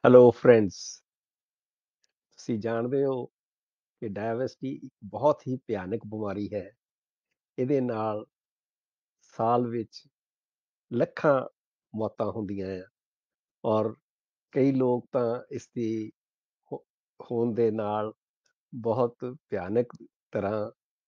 Hello friends. ਤੁਸੀਂ ਜਾਣਦੇ ਹੋ ਕਿ ਡਾਇਬੈਟਿਸ ਇੱਕ ਬਹੁਤ ਹੀ ਭਿਆਨਕ ਬਿਮਾਰੀ ਹੈ। ਇਹਦੇ ਨਾਲ ਸਾਲ ਵਿੱਚ ਲੱਖਾਂ ਮੌਤਾਂ ਹੁੰਦੀਆਂ ਆ ਔਰ ਕਈ ਲੋਕ ਤਾਂ ਇਸ ਦੀ ਹੋਣ ਦੇ ਨਾਲ ਬਹੁਤ ਭਿਆਨਕ ਤਰ੍ਹਾਂ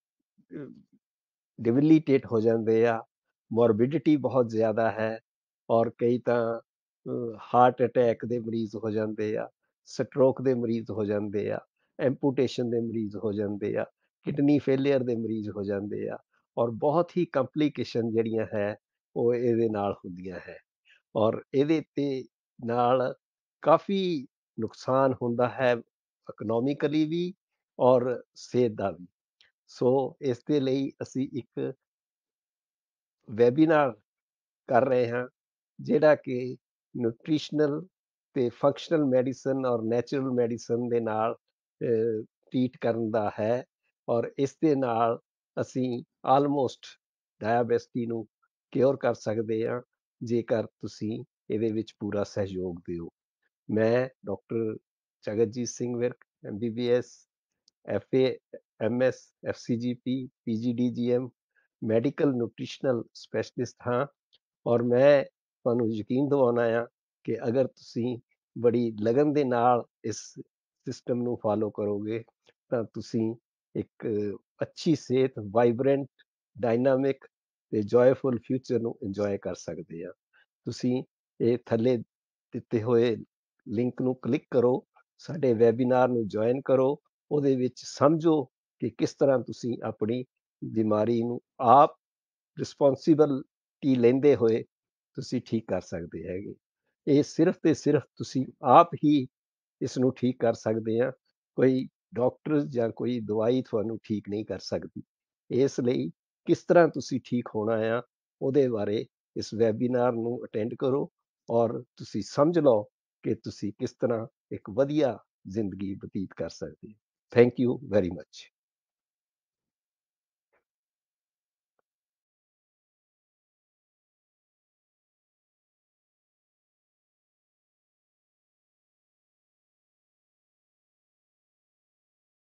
ਡਿਬਿਲਿਟੇਟ ਹੋ ਜਾਂਦੇ ਆ। ਮੋਰਬਿਡਿਟੀ ਬਹੁਤ ਜ਼ਿਆਦਾ ਹੈ ਔਰ ਕਈ ਤਾਂ ਹਾਰਟ ਅਟੈਕ ਦੇ ਮਰੀਜ਼ ਹੋ ਜਾਂਦੇ ਆ, ਸਟ੍ਰੋਕ ਦੇ ਮਰੀਜ਼ ਹੋ ਜਾਂਦੇ ਆ, ਐਂਪੂਟੇਸ਼ਨ ਦੇ ਮਰੀਜ਼ ਹੋ ਜਾਂਦੇ ਆ, ਕਿਡਨੀ ਫੇਲੀਅਰ ਦੇ ਮਰੀਜ਼ ਹੋ ਜਾਂਦੇ ਆ ਔਰ ਬਹੁਤ ਹੀ ਕੰਪਲੀਕੇਸ਼ਨ ਜਿਹੜੀਆਂ ਹੈ ਉਹ ਇਹਦੇ ਨਾਲ ਹੁੰਦੀਆਂ ਹੈ ਔਰ ਇਹਦੇ ਤੇ ਨਾਲ ਕਾਫੀ ਨੁਕਸਾਨ ਹੁੰਦਾ ਹੈ, ਇਕਨੋਮਿਕਲੀ ਵੀ ਔਰ ਸਿਹਤ ਦਾ ਵੀ। ਸੋ ਇਸ ਦੇ ਲਈ ਅਸੀਂ ਇੱਕ ਵੈਬੀਨਾਰ ਕਰ ਰਹੇ ਹਾਂ ਜਿਹੜਾ ਕਿ ਨਿਊਟ੍ਰੀਸ਼ਨਲ ਤੇ ਫੰਕਸ਼ਨਲ ਮੈਡੀਸਨ ਔਰ ਨੈਚੁਰਲ ਮੈਡੀਸਨ ਦੇ ਨਾਲ ਟ੍ਰੀਟ ਕਰਨ ਦਾ ਹੈ ਔਰ ਇਸ ਦੇ ਨਾਲ ਅਸੀਂ ਆਲਮੋਸਟ ਡਾਇਬੈਟਿਸ ਨੂੰ ਕਿਉਰ ਕਰ ਸਕਦੇ ਹਾਂ ਜੇਕਰ ਤੁਸੀਂ ਇਹਦੇ ਵਿੱਚ ਪੂਰਾ ਸਹਿਯੋਗ ਦਿਓ। ਮੈਂ doctor Jagatjit Singh Virk MBBS FA MS FCGP PGDGM medical nutritional specialist ਹਾਂ ਔਰ ਮੈਂ ਤੁਹਾਨੂੰ ਯਕੀਨ ਦਿਵਾਉਣਾ ਆ ਕਿ ਅਗਰ ਤੁਸੀਂ ਬੜੀ ਲਗਨ ਦੇ ਨਾਲ ਇਸ ਸਿਸਟਮ ਨੂੰ ਫਾਲੋ ਕਰੋਗੇ ਤਾਂ ਤੁਸੀਂ ਇੱਕ ਅੱਛੀ ਸਿਹਤ, ਵਾਈਬਰੈਂਟ, ਡਾਇਨਾਮਿਕ ਤੇ ਜੋਏਫੁਲ ਫਿਊਚਰ ਨੂੰ ਇੰਜੋਏ ਕਰ ਸਕਦੇ ਆ। ਤੁਸੀਂ ਇਹ ਥੱਲੇ ਦਿੱਤੇ ਹੋਏ ਲਿੰਕ ਨੂੰ ਕਲਿੱਕ ਕਰੋ, ਸਾਡੇ ਵੈਬੀਨਾਰ ਨੂੰ ਜੁਆਇਨ ਕਰੋ, ਉਹਦੇ ਵਿੱਚ ਸਮਝੋ ਕਿ ਕਿਸ ਤਰ੍ਹਾਂ ਤੁਸੀਂ ਆਪਣੀ ਬਿਮਾਰੀ ਨੂੰ ਆਪ ਰਿਸਪੌਂਸਿਬਿਲਟੀ ਲੈਂਦੇ ਹੋਏ ਤੁਸੀਂ ਠੀਕ ਕਰ ਸਕਦੇ ਹੈਗੇ। ਇਹ ਸਿਰਫ ਤੇ ਸਿਰਫ ਤੁਸੀਂ ਆਪ ਹੀ ਇਸ ਨੂੰ ਠੀਕ ਕਰ ਸਕਦੇ ਆ, ਕੋਈ ਡਾਕਟਰ ਜਾਂ ਕੋਈ ਦਵਾਈ ਤੁਹਾਨੂੰ ਠੀਕ ਨਹੀਂ ਕਰ ਸਕਦੀ। ਇਸ ਲਈ ਕਿਸ ਤਰ੍ਹਾਂ ਤੁਸੀਂ ਠੀਕ ਹੋਣਾ ਆ ਉਹਦੇ ਬਾਰੇ ਇਸ ਵੈਬੀਨਾਰ ਨੂੰ ਅਟੈਂਡ ਕਰੋ ਔਰ ਤੁਸੀਂ ਸਮਝ ਲਓ ਕਿ ਤੁਸੀਂ ਕਿਸ ਤਰ੍ਹਾਂ ਇੱਕ ਵਧੀਆ ਜ਼ਿੰਦਗੀ ਬਤੀਤ ਕਰ ਸਕਦੇ ਹੋ। Thank you very much.